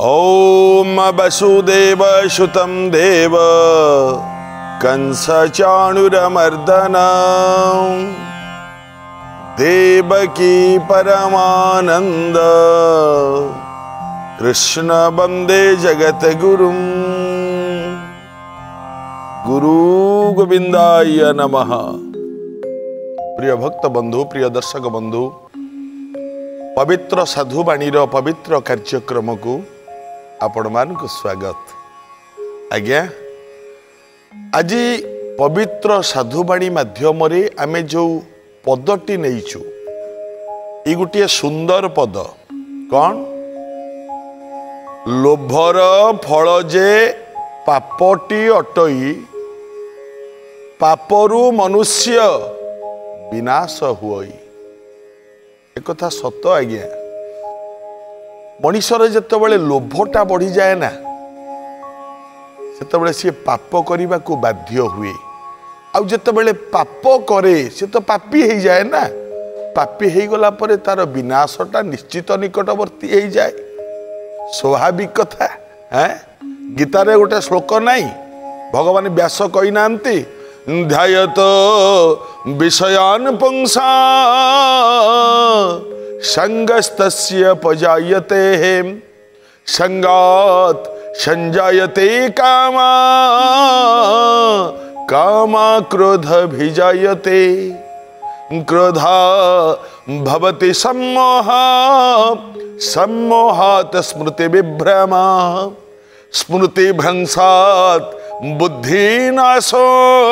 ओम वसुदेव सुतं देव कंस चाणूरमर्दन देवकी परमानंद कृष्ण वंदे जगत गुरुम गुरु गोविंदाय नमः। प्रिय भक्त बंधु, प्रिय दर्शक बंधु, पवित्र साधु बाणीर पवित्र कार्यक्रम को आपण मानक स्वागत। आज्ञा आज पवित्र साधु बाणी माध्यम आमे जो पदटी नहींचु ये गोटे सुंदर पद कौन? लोभर फल जे पापटी अटई पापरु मनुष्य विनाश हुई। एक कथा सत आज्ञा। मनीषर जितेबाला लोभटा बढ़ी जाए ना सेतेबाला सी पाप करने को बाध्य हुए। आउ जितेबाला पाप करे से तो पापी हो जाए ना। पापी हो गला परे तार विनाशटा निश्चित निकटवर्ती हो जाए। स्वाभाविक कथा है। गीतारे गोटे श्लोक नहीं भगवान व्यास कही नांती ध्यायत विषयान पुंसा संगस्तस्य पजायते संगात संजायते कामा कामा क्रोध भिजायते क्रोधा भवति सम्मोह सम्मोहात् स्मृति विभ्रमा स्मृति भ्रंशात् बुद्धिनाशो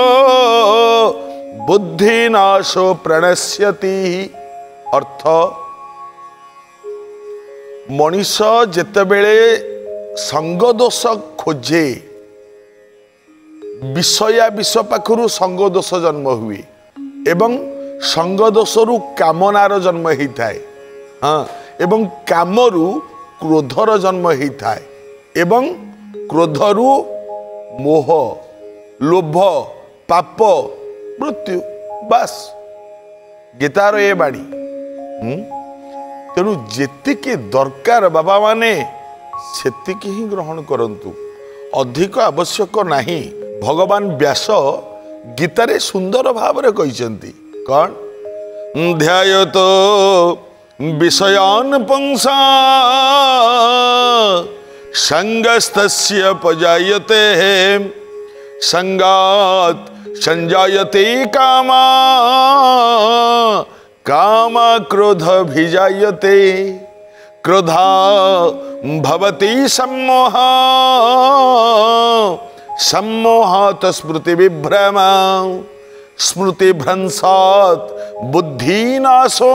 बुद्धिनाशो प्रणश्यति। अर्थ मनीष जेतेबेले संग दोष खोजे विषया विष पाखरु संग दोष जन्म हुए एवं संग दोषरु कामनार जन्म होता है। हाँ, एवं कामरु क्रोधर जन्म होता है एवं क्रोधरु मोह लोभ पाप मृत्यु। बस गीतार ये बाणी। तेणु जेतिकी दरकार बाबा माने सेतिकी ही ग्रहण करंतु, अधिक आवश्यक नहीं। भगवान व्यास गीतारे सुंदर भावरे कहिसेंती कौन? ध्यायतो विषयान पुंसा संगस्तस्य पजायते संगात संजायते कामा कामा क्रोध भिजायते क्रोधा भवति सम्मोह सम्मोहात् स्मृति विभ्रमा स्मृति भ्रंशात् बुद्धिनाशो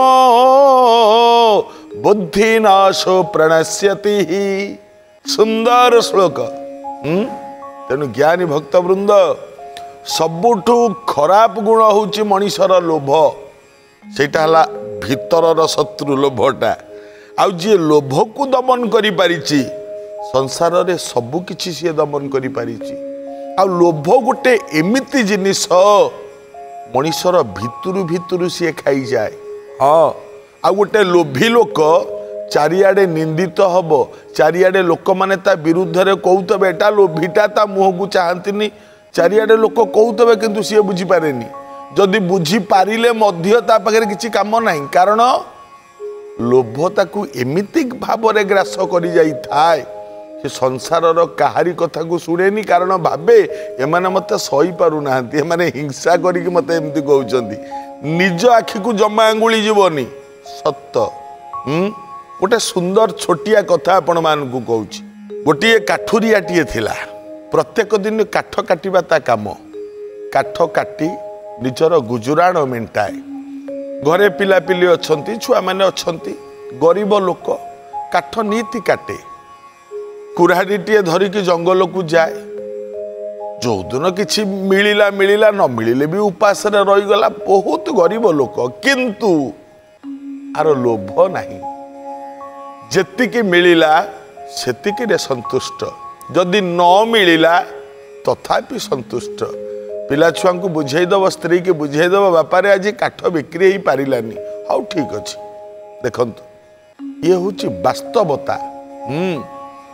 बुद्धिनाशो प्रणश्यति। सुंदर श्लोक। तेणु ज्ञानी भक्त वृंद सबुठु खराब गुण होची मनीषर लोभ। सेटा हला भीतरर शत्रु लोभटा। आउ जे लोभ को दमन करि पारिची संसार रे सबु किछि से दमन करि पारिची। आ लोभ गोटे एमिति जिनिस मनीषर भितरु भितरु से खाई जाए। हाँ, आ गोटे लोभी लोक चारियाडे निंदित हब। चारियाडे लोक माने ता विरुद्ध रे कहउतबे एटा लोभीटा ता मुह को चाहंतिनी। चारियाडे लोक कहउतबे किंतु से बुझी पारेनी। जदि बुझी पारिले मध्य ता पाखरे किछि काम नाही। कारण लोभ ताकू एमिति भावरे ग्रास करि जाई थाए से संसारर काहारी कथा को शुणेनी। कारण भाबे एमाने मते सही पारु नाहंती, एमाने हिंसा करिक मते एमति कहउचंदी। निज आखि को जमा अंगुली जीवनी सत्य। गोटे सुंदर छोटिया कथा आपण मानकू कहूची। गोटे काठुरियाटिए थिला। प्रत्येक दिन काठ काटिबा ता काम। काठ काटी निजर गुजुराण मेंटाए। घरे पिलापिली अछंती, छुआ माने अछंती। गरीब लोक काठ नीति काटे। कुराहाड़ीटिए धरिकी जंगल को जाए। जो दिन किछि मिलिला मिलिला न मिलिले भी उपास रे रही गला। बहुत गरीब लोक किंतु आर लोभ नहीं। जेतिकी मिलिला सेतिकी रे संतुष्ट। जदि न मिलिला तथापि संतुष्ट। पिला छुआ को बुझेदब, स्त्री की बुझेदब बापारे आज काठ बिक्री हो पारानी। हाँ ठीक अच्छे। देखो ये हूँ वास्तवता।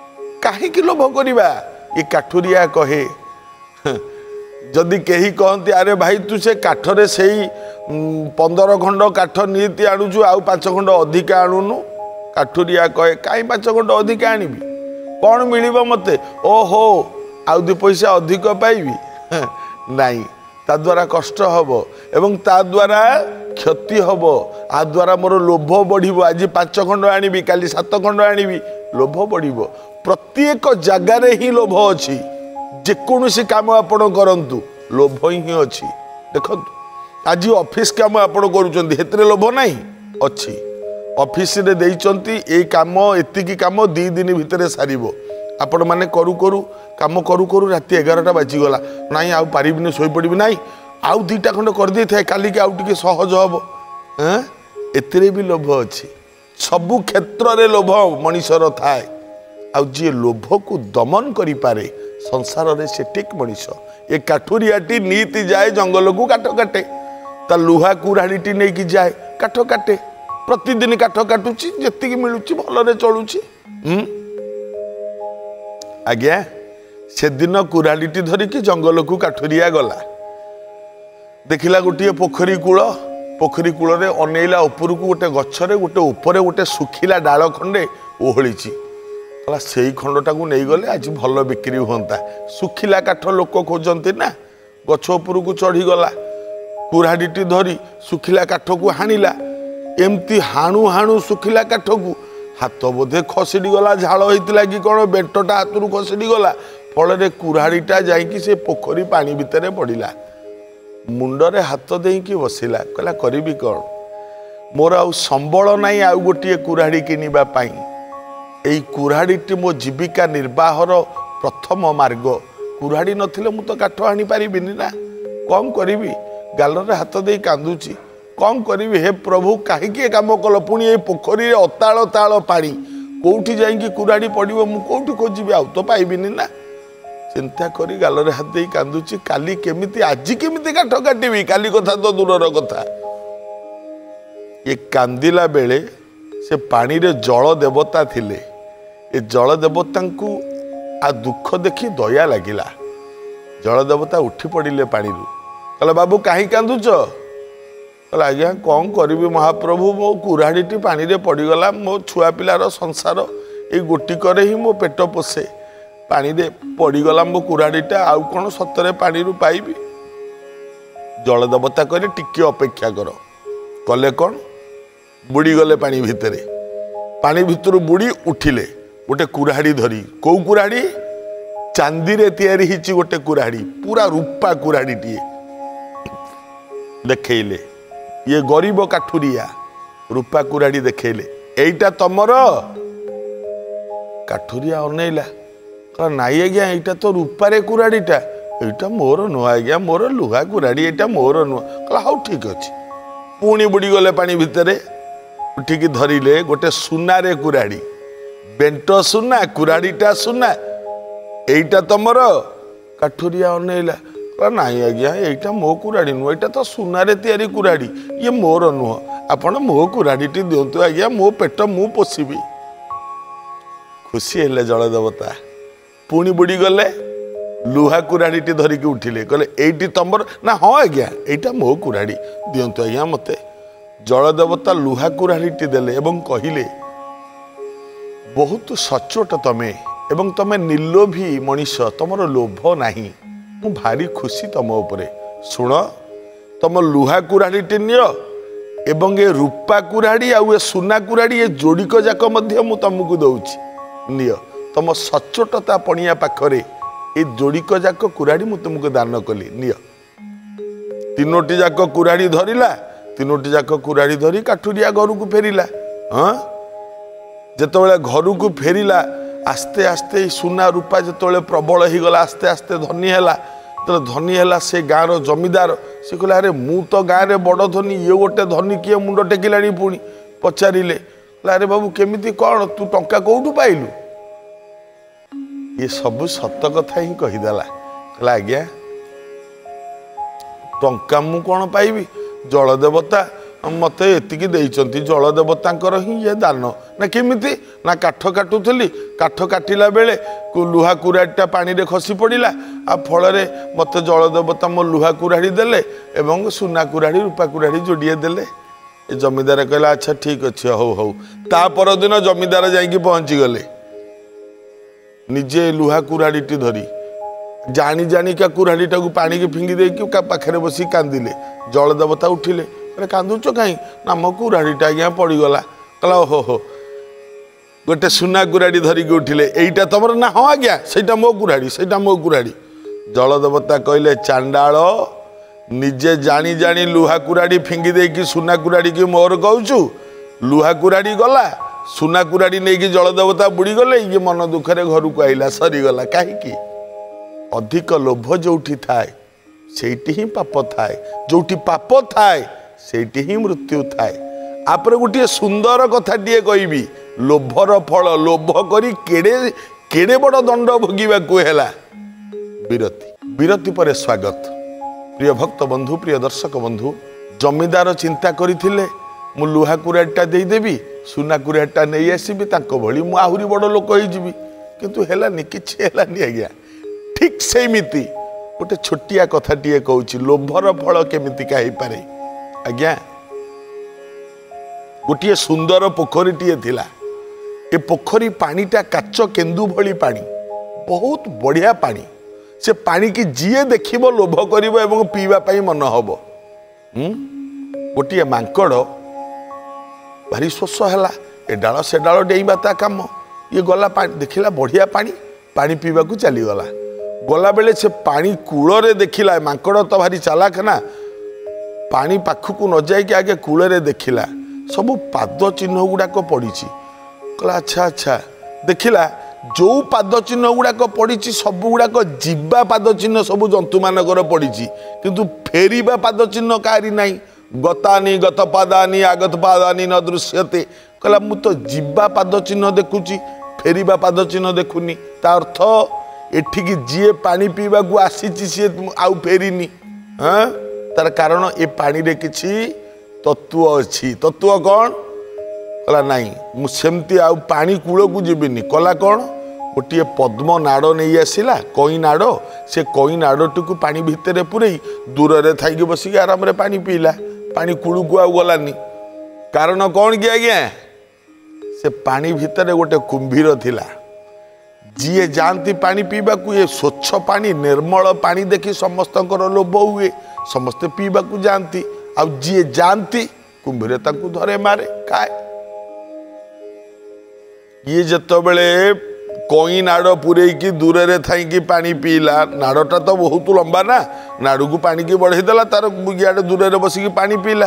कहीं लोभ करवा ये काठुरिया कहे जदि कही कहती अरे भाई तू से काठरे से 15 खंड काठ नीति आणुचु आउ 5 खंड अधिका आणुनु काठुरिया कहे कहीं 5 खंड अधिका आणबी कौन मिल मते ओहो आउ 2 पैसा अधिक पाइबी नाई ता द्वारा कष्ट हम एवं ता द्वारा क्षति हम आ द्वारा मोर लोभ बढ़िबो आज 5 खंड आणबी काली 7 खंड आणबी लोभ बढ़िबो प्रत्येक जगार ही लोभ अच्छी जेकोसी काम आपण करंतु लोभ ही अच्छी देखो आज ऑफिस काम आपण करुँचे लोभ नहीं अच्छी ऑफिस रे देइचंती ए काम एतिकी काम 2 दिन भितर सारिबो आपण माने करू करू काम करू करू राति 11टा बाजी गला नाई आउ पारिबिनी सोई पड़िबी नाई आउ 2टा खंड कर दे थाए काली के आउ टिके सहज हबो एतिरे भी लोभ अच्छी सबु क्षेत्र रे लोभ मनीषर थाए आउ जे लोभ को दमन करि पारे संसार रे से टिक मनीष ये काठुरियाटी नीति जाए जंगल को काठ काटे ता लुहा कुराड़ीटी नहीं कि जाए काठ काटे प्रतिदिन काठ काटुची जेतिकी मिलुची भलरे चलुची आज्ञा से दिन कुराड़ीटी धरिकी जंगल को काठुरिया गला देखिला गोटे पोखरी कूल रे अनेला ऊपर को गोटे गछरे गोटे ऊपर गोटे सुखिला डाल खंडे ओहलीची कला से खंडटा को नहीं गले आज भल बिक्री होता सुखिला काठ लोक खोजती ना गछ उपर को चढ़ी गला कुराड़ीटी धरी सुखिला काठ को हाणिला एमती हाणु हाणु सुखिला काठ को हाथ बोधे खसड़ी गला झाड़ होता कि कौन बेंटटा हाथ खसड़ी गला फल कुराड़ीटा जाकि से पोखरी पानी भितर पड़ा मुंडरे हाथ देकी बसिला कहला करी कौन मोर आउ संबल नाई आउ गोटे कुराड़ी किनिबा पाई एई कुराड़ीटी मो जीविका निर्वाहर प्रथम मार्ग कुराड़ी नथिले मु तो काठ आनी पारिबिनी ना कौन करी गालरे हाथ दे कांदुची कौन करी हे प्रभु कहीं काम कल पुणी ये पोखरी अताल ताल पानी कौटी जाइकी कुराड़ी पड़ो मु कौटी खोजी आउ तो पाइबिनी ना चिंता करी गालरे हाथ दे कांदुची काली केमिति आज केमिति काठ काटिबी काली कथा तो दूरर कथा ये कांदिला बेले से पानी रे जल देवता थिले ए जल देवता को आ दुख देखी दया लगिला जल देवता उठी पड़िले पानी रू कहला बाबू कहीं कांदुच कहला आज्ञा कौन करी महाप्रभु मो कुराड़ीटी पानी रे पड़गला मो छुआ पिलार संसार ये गोटिकर ही मो पेट पोषे पानी रे पड़गला मो कुराड़ीटा आउ कौन सतरे पानी रू पाइबी जल देवता कहले टिके अपेक्षा कर कले कौन बुड़ी गले पानी भितरे पानी भितर बुड़ी उठिले गोटे कुराड़ी धरी कौ कुराड़ी चांदी रे तैयारी हिची गोटे कुराड़ी पूरा रूपा कुराड़ी टीए देखैले ये गरीब काठुरिया रूपा कुराड़ी देखैले एइटा तमर काठुरिया अनैला कह नाई आज्ञा एइटा तो रूपारे कुराड़ीटा एइटा मोर नुह आज्ञा मोर लुहा कुराड़ी एइटा मोर नुह कह हाउ ठीक अछि पुणी बुड़ी गले पानी भितरे उठिकी धरिले गोटे सुनारे कुराड़ी बेंट सुना कुराड़ीटा सुना एइटा तमर काठुरिया अनैला नाई आज्ञा एइटा मो कुराड़ी नुह एइटा तो सुनारे तैयारी कुराड़ी ये मोर नुह आपण मो कुराड़ीटी दिंतु आज्ञा मो पेट मु पोषिबी खुशी हेले जल देवता पुणी बुड़ी गले लुहा कुराड़ीटी धरिकी उठिले कहले एइटी तमर ना हाँ आज्ञा एइटा मो कुराड़ी दिंतु आज्ञा मते जल देवता लुहा कुराड़ीटी देले एवं कहिले बहुत सचोट तमे एवं तमे निर्लोभी मनीष तमर लोभ नाही मु भारी खुशी तम उपरे शुण तम लुहा कुराड़ीटी नियो एवं ये रूपा कुराड़ी आउ ए सुना कुराड़ी ये जोड़िक जाक मध्य मु तुमको दउछि नियो तम सचोटता पणिया पाखरे ए जोड़िक जाक कुराड़ी मु तुमको दान कली नियो तीनोटी जाक कुराड़ी धरिला तीनोटी जाक कुराड़ी धरी काठुरिया घर को फेरिला हाँ जिते घर को फेरिला आस्ते आस्ते सुना रूपा जिते प्रबल हो गला आस्ते आस्ते धनी है तो धनी है से गाँव जमीदार से कहला अरे मु तो गाँव में बड़ धनी ये गोटे धनी किए मुंड टेकिला पुणी पचारे अरे बाबू केमिति कौन तू टंका कौटू पाइलु ये सब सत कथा ही कहीदेला कहला आज्ञा टंका मु कौन पाइबी जल देवता मत एतिकी देइचंती जल देवतांकर ही ये दान ना केमिति ना काठ काटुथली काठ काटिला बेले लुहा कुराड़ीटा पानी रे खसी पड़ा आ फल मत जल देवता मो लुहा कुराड़ी देले एवं सुना कुराड़ी रूपा कुराड़ी जोड़िए देले। ए जमीदार कहला अच्छा ठीक अच्छे हौ हौ। ता परदिन जमीदार जाइकी पहुँची गले निजे लुहा कुराड़ीटी धरी जानी जानिका कुराड़ीटा को पानी की फिंगी देकी पाखे बसी कांदिले। जल देवता उठिले अरे कांदुच कहीं ना मो कुराड़ीटा आज्ञा पड़गला। कहला ओहो हो गोटे सुना कुराड़ी धरिकी उठिले एईटा तुम ना हाँ आज्ञा ସେଇଟା मो कुराड़ी ସେଇଟା मो कुराड़ी। जल देवता कहले चांडाल निजे जानी जानी लुहा कुराड़ी फिंगी देकी सुना कुराड़ी की मोर कहूचु लुहा कुराड़ी गला सुना कुराड़ी नहीं कि जल देवता बुड़ी गले ये मन दुखरे घर को आइला सरीगला कहीं अधिक लोभ जोठी थाए सेठी ही पाप थाए जोठी पाप थाए सेठी ही मृत्यु थाए। आपरे गोटे सुंदर कथाटे कहबी लोभर फल लोभ करी केड़े केड़े बड़ दंड भोगिबाकू हैला विरति। विरति पर स्वागत। प्रिय भक्त बंधु प्रिय दर्शक बंधु जमीदार चिंता करथिले मु लुहा कुराटा देदेवी सुना कुराटा नहीं आसबि ताको भली मु आहुरी बड़ लोक होइजिबि किंतु हेलानी किछि हेलानी आज्ञा। ठीक सेमिति गोटे छोटिया कथाटे कहूँ लोभर फल केमिति का पारे आज्ञा। गोटे सुंदर पोखरीटे थिला ए पोखरी पानीटा काच केन्दु भली पानी बहुत बढ़िया पानी से पानी की जीए देखिबो लोभ करिबो एवं पीवा पाई मन हबो। गोटे मांकड़ भारी शोष हैला ए डाल से डाल डेइबा ता काम ये गला पानी देखिला बढ़िया पानी पानी पीवा को चली गला। गला बेले से पानी कूल देखिला मांकड़ तो भारी चालाक ना पानी पाखक न जाइए आगे कूल देखिला सब पाद चिन्ह गुड़ाक पड़ी कहला अच्छा अच्छा देखिला जो पाद चिन्ह गुड़ाक पड़ी सब गुड़ाक जीवा पाद चिन्ह सब जंतु मानकर पड़ी किंतु फेरिबा पाद चिन्ह काहारी नहीं गतानी गत पादानी आगत पादानी न दृश्यते कहला मु तो जीवा पाद चिन्ह देखुची फेरिबा पाद चिन्ह देखुनी ता अर्थ एठिकी जीए पानी पीवा को आसी सी आउ फेरीनी। हाँ तार कारण ए पानी रे किछि तत्व अच्छी तत्व कौन कहला नाई मुझे आउ पानी कूल को जीविनी कला कौन गोटे पद्म नाड़ नहीं आसला कई नाड़ से कई नाड़टी को पानी भितर पूरे दूर रे थी बसिक आराम पानी पीला पानी कूल को आउ गलानी कारण कौन कि आज्ञा से पानी भितर गोटे कुंभीर थिला जीए जानती पानी पीवा को ये स्वच्छ पानी निर्मल पानी देखी समस्त लोभ हुए समस्ते पीवा को जानती आ जीए जानती कुंभीर ताकू धरे मारे खाए। ये जतबेले कई नाड़ पूरे की दूर रे थी पानी पीला नाड़टा तो बहुत लंबा ना नाड़ू को पानी की बढ़ेदेला तार इे दूर रे बसिकी पानी पीला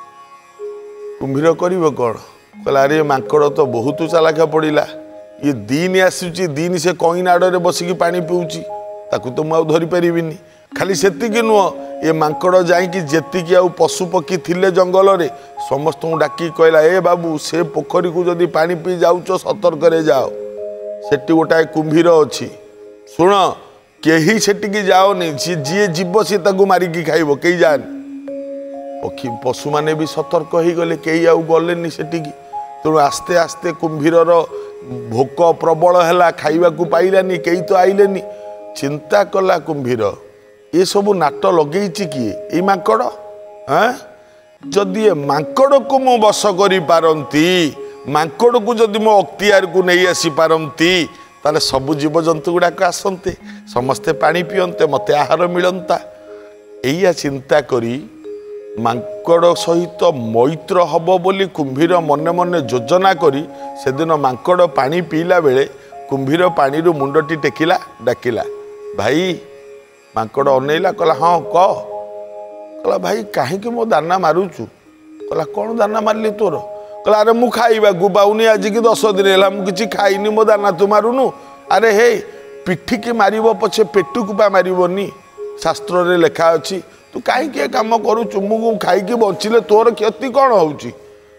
कुंभीर कर कौन कहला अरे मांकड़ तो बहुत चालाक पड़ा ये दिन आसूची दिन से कई नाड़े बसिकी पानी पीऊँची ताकू तो मुझे धरी पारिनी खाली सेतिकी नुह ये मांकड़ जाइकी जेतिकी आउ पशु पक्षी थिले जंगल रे समस्त डाकी कहला ए बाबू से पोखरी को जदि पानी पी जाऊच सतर्क रे जाओ सेठी गोटाए कुंभीर अच्छी शुण कहीं सेटिकी जाओनी सी जी जीव सी ताकू मारिकी खाइब कई जानी पक्षी पशु माने भी सतर्क हो गले कई आउ गलेनी सेटिकी तेणु आस्ते आस्ते कुंभीर भोक प्रबल है खाइबा को पाइलानी कई तो आइलेनी चिंता कला कुंभीर ये सब नाट लगे किए ये मांकड़ हाँ जदि ये मांकड़ को मु बस करी पारंती मांकड़ को जदि मो अख्तियार को नहीं आसी पारंती ताले सब जीवजंतु गुड़ाक आसते समस्ते पानी पियंते मते आहार मिलंता एया चिंता करी मांकड़ सहित मैत्र हब बोली कुंभीर मने मने योजना करी सेदिन मांकड़ पानी पीला बेले कुंभीर पानी रू मुंडटी टेकिला डाकिला भाई मांकड़ अनेला कहला हाँ कह कहला भाई कहीं मो दाना मारुचु कहला कौन दाना मारली तोर कहला अरे मु खाइबा को पाऊनी आज की 10 दिन है मुझे खाइनी मो दाना तू मारुनु अरे हे पिठी की मारिब पछे पेटू को पा मारिबनी शास्त्र रे लेखा अच्छी तू कहीं काम करुचु मु खाई बंचिले तोर क्षति कौन होउची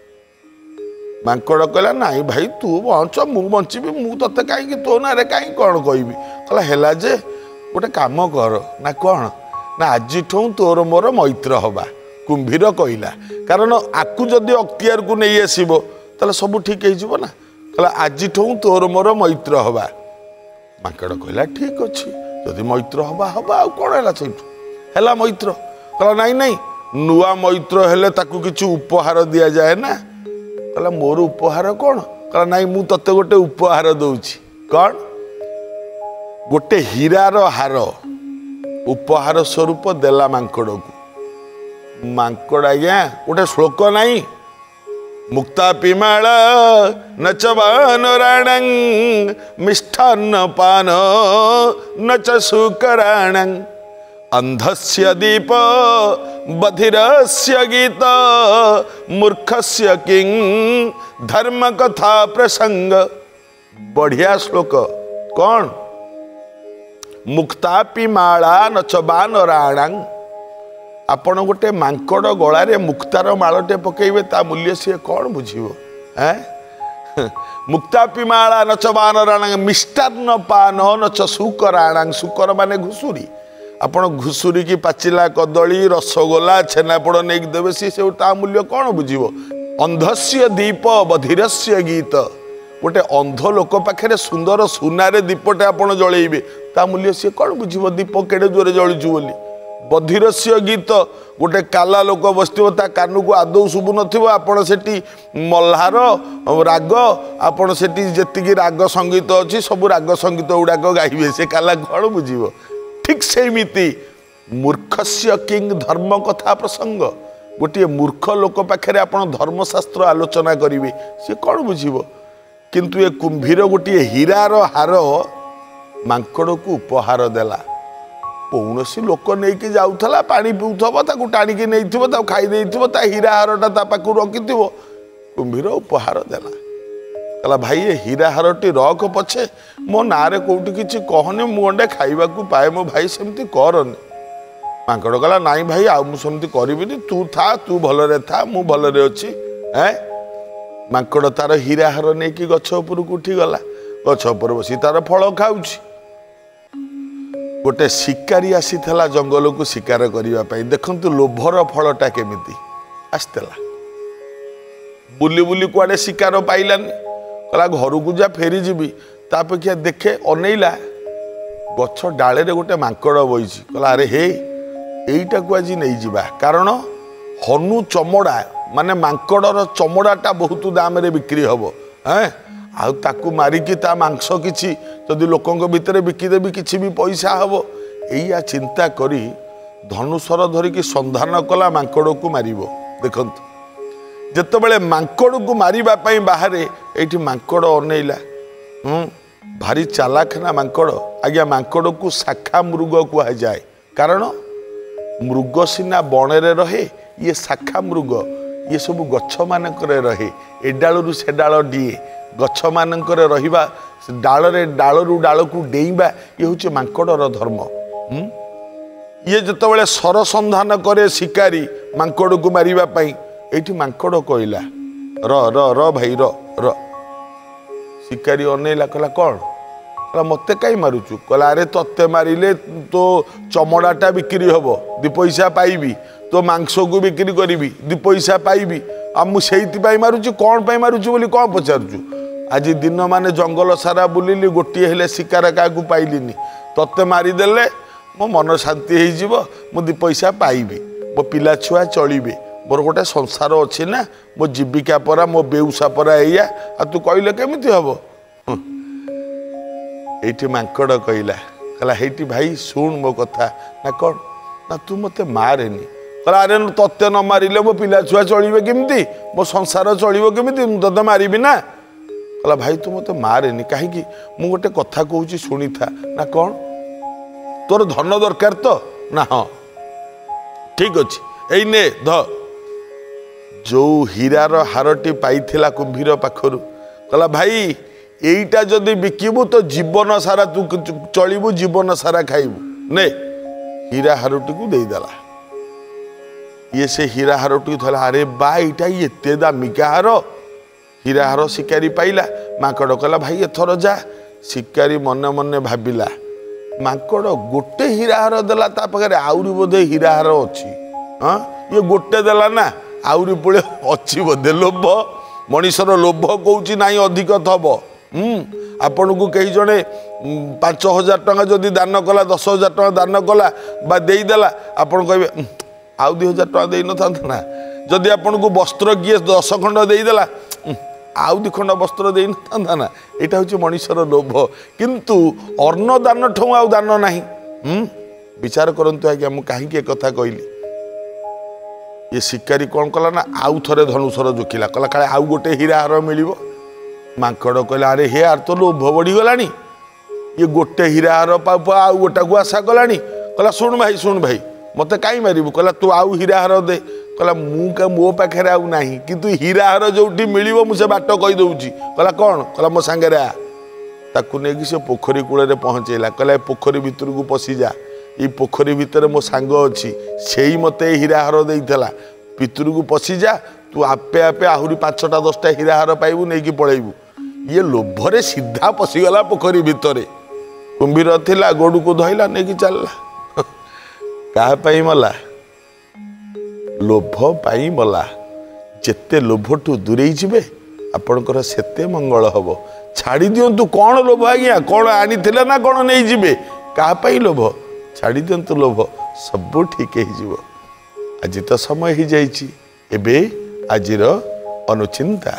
मांकड़ कहला नाई भाई तू बंच मु बंचीबी मु तते कहीं तो ना रे कहीं कौन कहबी कहला हेला जे गोटे काम कर ना कौन ना आज तोर मोर मैत्र हवा कुंभीर कहला कारण आकु जदि अख्तियार को नहीं आसब ताले सब ठीक हो ना कहला आज तोर मोर मैत्र हवा ମାଙ୍କଡ଼ କହିଲା ଠିକ୍ ଅଛି, ଯଦି ମୈତ୍ର ହବା ହବା, ଆଉ କ'ଣ ହେଲା ସେଇଠୁ ହେଲା ମୈତ୍ର। କହିଲା ନାଇଁ ନାଇଁ, ନୂଆ ମୈତ୍ର ହେଲେ ତାକୁ କିଛି ଉପହାର ଦିଆଯାଏ ନା। କହିଲା ମୋର ଉପହାର କ'ଣ? କହିଲା ନାଇଁ, ମୁଁ ତତେ ଗୋଟେ ଉପହାର ଦଉଛି। କ'ଣ? ଗୋଟେ ହୀରାର ହାର ଉପହାର ସ୍ୱରୂପ ଦେଲା ମାଙ୍କଡ଼କୁ। ମାଙ୍କଡ଼ ଆଜ୍ଞା ଗୋଟେ ଶ୍ଲୋକ ନାହିଁ, ମୁକ୍ତା ପିମାଳ ନଚ ବାନରାଣଂ ମିଷ୍ଟାନ୍ନ ପାନ ନଚ ସୁକରାଣଂ ଅନ୍ଧସ୍ୟ ଦୀପ ବଧିରସ୍ୟ ଗୀତ ମୂର୍ଖସ୍ୟ କିଂ ଧର୍ମ କଥା ପ୍ରସଙ୍ଗ। ବଢିଆ ଶ୍ଲୋକ। କ'ଣ? ମୁକ୍ତା ପିମାଳା ନଚ ବାନରାଣଂ। ଆପଣ ଗୋଟେ ମାଙ୍କଡ଼ ଗଳାରେ ମୁକ୍ତାର ମାଳଟେ ପକେଇବେ, ତା ମୂଲ୍ୟ ସିଏ କ'ଣ ବୁଝିବ? ମୁକ୍ତା ପିମାଳା ନଚ ବାନରାଣଂ ମିଷ୍ଟାନ୍ନ ପାନ ନଚ ସୁକରାଣଂ। ସୁକର ମାନେ ଘୁଷୁରୀ। ଆପଣ ଘୁଷୁରୀ କି ପାଚିଲା କଦଳୀ, ରସଗୋଲା, ଛେନାପୋଡ଼ ନେଇକି ଦେବେ, ସିଏ ସବୁ ତା ମୂଲ୍ୟ କ'ଣ ବୁଝିବ? ଅନ୍ଧସ୍ୟ ଦୀପ ବଧିରସ୍ୟ ଗୀତ। ଗୋଟେ ଅନ୍ଧ ଲୋକ ପାଖରେ ସୁନ୍ଦର ସୁନାରେ ଦୀପଟେ ଆପଣ ଜଳେଇବେ, ତା ମୂଲ୍ୟ ସିଏ କ'ଣ ବୁଝିବ? ଦୀପ କେଡ଼େ ଜୋରେ ଜଳୁଛୁ ବୋଲି। ବଧିରସ୍ୟ ଗୀତ, ଗୋଟେ କାଲା ଲୋକ ବସିଥିବ, ତା କାନକୁ ଆଦୌ ଶୁଭୁ ନଥିବ, ଆପଣ ସେଠି ମଲ୍ହାର ରାଗ, ଆପଣ ସେଠି ଯେତିକି ରାଗ ସଙ୍ଗୀତ ଅଛି ସବୁ ରାଗ ସଙ୍ଗୀତ ଗୁଡ଼ାକ ଗାଇବେ, ସେ କାଲା କ'ଣ ବୁଝିବ? ଠିକ୍ ସେମିତି ମୂର୍ଖସ୍ୟ କିଂ ଧର୍ମ କଥା ପ୍ରସଙ୍ଗ। ଗୋଟିଏ ମୂର୍ଖ ଲୋକ ପାଖରେ ଆପଣ ଧର୍ମଶାସ୍ତ୍ର ଆଲୋଚନା କରିବେ, ସେ କ'ଣ ବୁଝିବ? କିନ୍ତୁ ଏ କୁମ୍ଭୀର ଗୋଟିଏ ହୀରାର ହାର ମାଙ୍କଡ଼କୁ ଉପହାର ଦେଲା। କୌଣସି ଲୋକ ନେଇକି ଯାଉଥିଲା, ପାଣି ପିଉଥିବ, ତାକୁ ଟାଣିକି ନେଇଥିବ, ତାକୁ ଖାଇ ଦେଇଥିବ, ତା ହୀରା ହାରଟା ତା ପାଖକୁ ରଖିଥିବ, କୁମ୍ଭୀର ଉପହାର ଦେଲା। କହିଲା ଭାଇ ଏ ହୀରା ହାରଟି ରଖ ପଛେ, ମୋ ନାଁରେ କୋଉଠି କିଛି କହନି, ମୁଁ ଗଣ୍ଡେ ଖାଇବାକୁ ପାଏ, ମୋ ଭାଇ ସେମିତି କରନି। ମାଙ୍କଡ଼ କହିଲା ନାଇଁ ଭାଇ, ଆଉ ମୁଁ ସେମିତି କରିବିନି, ତୁ ଥା, ତୁ ଭଲରେ ଥା, ମୁଁ ଭଲରେ ଅଛି। ମାଙ୍କଡ଼ ତାର ହୀରା ହାର ନେଇକି ଗଛ ଉପରକୁ ଉଠିଗଲା। ଗଛ ଉପରେ ବସି ତାର ଫଳ ଖାଉଛି। ଗୋଟେ ଶିକାରୀ ଆସିଥିଲା ଜଙ୍ଗଲକୁ ଶିକାର କରିବା ପାଇଁ। ଦେଖନ୍ତୁ ଲୋଭର ଫଳଟା କେମିତି ଆସିଥିଲା। ବୁଲି ବୁଲି କୁଆଡ଼େ ଶିକାର ପାଇଲାନି, କହିଲା ଘରକୁ ଯା, ଫେରିଯିବି। ତା ଅପେକ୍ଷା ଦେଖେ, ଅନେଇଲା, ଗଛ ଡାଳରେ ଗୋଟେ ମାଙ୍କଡ଼ ବଇଛି। କହିଲା ଆରେ ହେ, ଏଇଟାକୁ ଆଜି ନେଇଯିବା, କାରଣ ହନୁ ଚମଡ଼ା ମାନେ ମାଙ୍କଡ଼ର ଚମଡ଼ାଟା ବହୁତ ଦାମରେ ବିକ୍ରି ହବ। ଆଉ ତାକୁ ମାରିକି ତା ମାଂସ କିଛି ଯଦି ଲୋକଙ୍କ ଭିତରେ ବିକିଦେବି, କିଛି ବି ପଇସା ହବ। ଏଇଆ ଚିନ୍ତା କରି ଧନୁଶର ଧରିକି ସନ୍ଧାନ କଲା ମାଙ୍କଡ଼କୁ ମାରିବ। ଦେଖନ୍ତୁ, ଯେତେବେଳେ ମାଙ୍କଡ଼କୁ ମାରିବା ପାଇଁ ବାହାରେ, ଏଇଠି ମାଙ୍କଡ଼ ଅନେଇଲା। ଭାରି ଚାଲାକ ନା ମାଙ୍କଡ଼। ଆଜ୍ଞା ମାଙ୍କଡ଼କୁ ଶାଖା ମୃଗ କୁହାଯାଏ, କାରଣ ମୃଗ ସିନା ବଣରେ ରହେ, ଇଏ ଶାଖା ମୃଗ, ଇଏ ସବୁ ଗଛମାନଙ୍କରେ ରହେ। ଏ ଡାଳରୁ ସେ ଡାଳ ଡିଏ, ଗଛମାନଙ୍କରେ ରହିବା, ଡାଳରେ ଡାଳରୁ ଡାଳକୁ ଡେଇଁବା, ଇଏ ହେଉଛି ମାଙ୍କଡ଼ର ଧର୍ମ। ଇଏ ଯେତେବେଳେ ସରସନ୍ଧାନ କରେ ଶିକାରୀ ମାଙ୍କଡ଼କୁ ମାରିବା ପାଇଁ, ଏଇଠି ମାଙ୍କଡ଼ କହିଲା ର ର ର ଭାଇ ର ର। ଶିକାରୀ ଅନେଇଲା, କହିଲା କ'ଣ? କହିଲା ମୋତେ କାହିଁ ମାରୁଛୁ? କହିଲା ଆରେ ତତେ ମାରିଲେ ତୋ ଚମଡ଼ାଟା ବିକ୍ରି ହବ, 2 ପଇସା ପାଇବି, ତୋ ମାଂସକୁ ବିକ୍ରି କରିବି, 2 ପଇସା ପାଇବି। ଆଉ ମୁଁ ସେଇଥିପାଇଁ ମାରୁଛି। କ'ଣ ପାଇଁ ମାରୁଛୁ ବୋଲି କ'ଣ ପଚାରୁଛୁ? ଆଜି ଦିନ ମାନେ ଜଙ୍ଗଲ ସାରା ବୁଲିଲି, ଗୋଟିଏ ହେଲେ ଶିକାର କାହାକୁ ପାଇଲିନି। ତତେ ମାରିଦେଲେ ମୋ ମନ ଶାନ୍ତି ହେଇଯିବ, ମୁଁ 2 ପଇସା ପାଇବି, ମୋ ପିଲା ଛୁଆ ଚଳିବେ, ମୋର ଗୋଟେ ସଂସାର ଅଛି ନା, ମୋ ଜୀବିକା ପରା, ମୋ ବେଉସା ପରା ଏଇଆ। ଆଉ ତୁ କହିଲେ କେମିତି ହବ? ଏଇଠି ମାଙ୍କଡ଼ କହିଲା, କହିଲା ହେଇଠି ଭାଇ ଶୁଣ ମୋ କଥା। ନା କ'ଣ? ନା ତୁ ମୋତେ ମାରେନି। କହିଲା ଆରେ ତତେ ନ ମାରିଲେ ମୋ ପିଲା ଛୁଆ ଚଳିବେ କେମିତି, ମୋ ସଂସାର ଚଳିବ କେମିତି, ମୁଁ ତତେ ମାରିବି ନା। କହିଲା ଭାଇ ତୁ ମୋତେ ମାରେନି, କାହିଁକି? ମୁଁ ଗୋଟେ କଥା କହୁଛି ଶୁଣିଥା। ନା କ'ଣ? ତୋର ଧନ ଦରକାର ତ? ନା ହଁ ଠିକ୍ ଅଛି, ଏଇ ନେ ଧ। ଯୋଉ ହୀରାର ହାରଟି ପାଇଥିଲା କୁମ୍ଭୀର ପାଖରୁ, କହିଲା ଭାଇ এইটা যদি বিকিবু তো জীবন সারা তু চলিবু, জীবন সারা খাইবু, নে। হীরা হারটিকে দেইদেলা। ইয়ে সে হীরা হারটি ধরা, আরে বা এইটা এতে দামিকা হার। হীরা হার শিকারি পাইলা। মাଙ୍କଡ଼ কলা ভাই এথর যা। শিকারি মনে মনে ভাবিলা, ମାଙ୍କଡ଼ ଗୋଟେ ହୀରା ହାର ଦେଲା, ତା ପାଖରେ ଆହୁରି ବୋଧେ ହୀରା ହାର ଅଛି। ଇଏ ଗୋଟେ ଦେଲା ନା, ଆହୁରି ପୁଳେ ଅଛି ବୋଧେ। ଲୋଭ, ମଣିଷର ଲୋଭ କହୁଛି ନାଇଁ ଅଧିକ ଥବ। आपन को कई जड़े 5,000 टंका जदि दान कला 10,000 टंका दान कला बा देदेला आपन कहे आउ 2,000 टंका दे न था ना जदि आपन को वस्त्र किए 10 खंड देदेला आउ 2 खंड वस्त्र दे न था ना यहाँ हूँ मनुष्यर लोभ किंतु अन्न दान ठू आउ दान नहीं विचार करंतु आज्ञा मु कहीं कथा कहली ये शिकारी कौन कला ना आउ थे धनुषर जोखिला कहला काले आउ गोटे हीरा हार मिल माकड़ कहला अरे हे यार तो लोभ बढ़ीगला ये गोटे हीरा हार पाऊ आउ गोटा को आशा कलानी कहला शुण भाई मत कहीं मारू कहला तू आउ हीरा हार दे कहला मो पाखे आउ ना कि हीरा हार जो मिल मुझे बाट कहीदे कहला कौन कहला मो सांगे आ ताकू नहीं से पोखरी कूल पहुँचेला कहला पोखरी भितर को पशि जा ये पोखरी भितर मो सांग अच्छी से मत हीरा हार देला भितर को पशि जा तू आपे आपे आहरी 5टा 10टा हीरा हार पाइबू नहीं पलैबू ये लोभरे सीधा पशिगला पोखरी भितर कुंभीर थिला गोड़ को धइला नहीं चलला क्या मला लोभ पाई मला जेते लोभठू दूरे जीवे आपणकर सेते मंगल हम छाड़ी दिंतु कौन लोभ आज्ञा कौन आनी ना कौन नहीं जीवे क्या लोभ छाड़ी दिंतु लोभ सब ठीक हो आज तो समय ही जाइए एबे आजिर अनुचिंता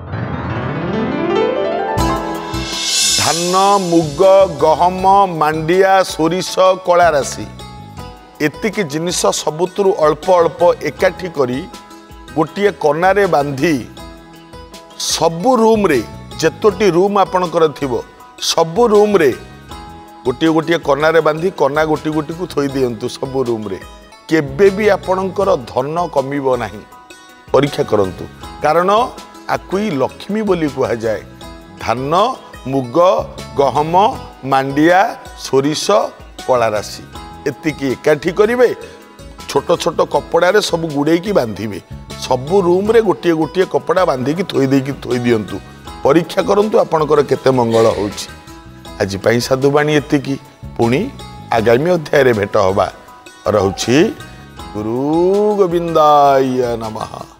धान मुग गहम मांडिया सोरिष कला राशि एतिक जिनिस सबुतु अल्प अल्प एकाठी करी गोटे कनारे बांधी सबु रूम रे जेतोटी रूम आपणकर थिबो सबु रूम रे गोटे गोटे कनारे बांधी कना गोटी गोटी को थोई दियंतु सबु रूम रे केबे भी आपणकर धन कमिबो नाही परीक्षा करंतु कारण आकुई लक्ष्मी बोली कहा जाए धान मुग गहम मांडिया सोरिष कला राशि एतिकी एकाठी करिवे छोट छोट कपड़ा रे सब गुड़े की बांधिबे सबु रूम रे गोटे गोटे कपड़ा बांधिकी थोई दियंतु परीक्षा करंतु आपणकर केते मंगल होउछि आज पाई साधु बाणी एतिकी पुणी आगामी अध्याय रे भेट होबा रहुछि गुरु गोविंदाय नमः।